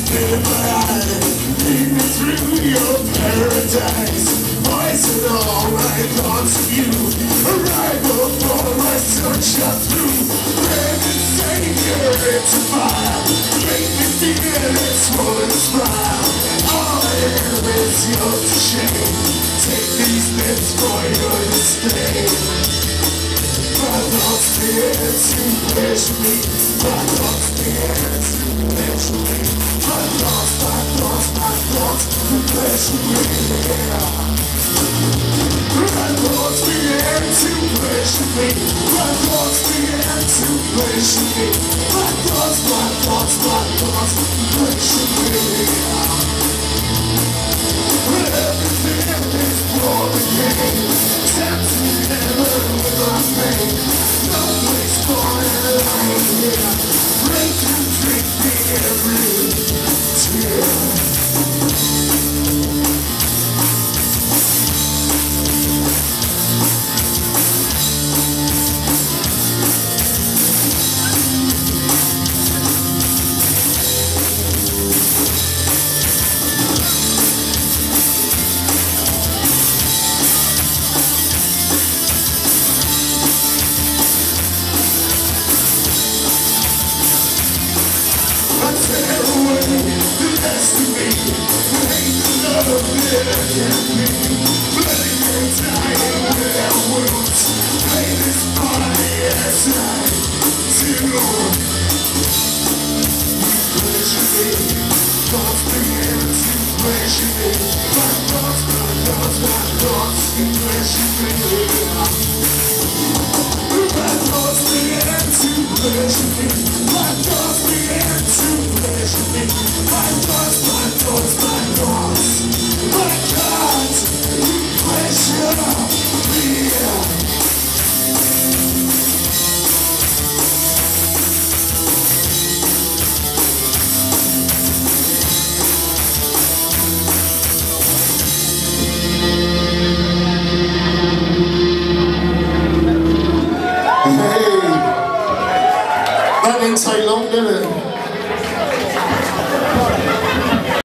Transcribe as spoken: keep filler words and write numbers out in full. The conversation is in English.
Lead me through your paradise. Poison all my thoughts of you. Arrival for my search up through. Branded savior, it's a fire. Make me feel its swollen smile. All I am is yours to shame. Take these lips for your disdain. My thoughts begin to pleasure me. My thoughts begin to pleasure me. My thoughts, my thoughts, my thoughts pleasure me. My thoughts begin to pleasure me. My thoughts begin to pleasure me. My thoughts, my thoughts, my thoughts pleasure me. Everything is pouring in. Tempting heaven with my pain. No place for an idea. Break and drink me every tear. My thoughts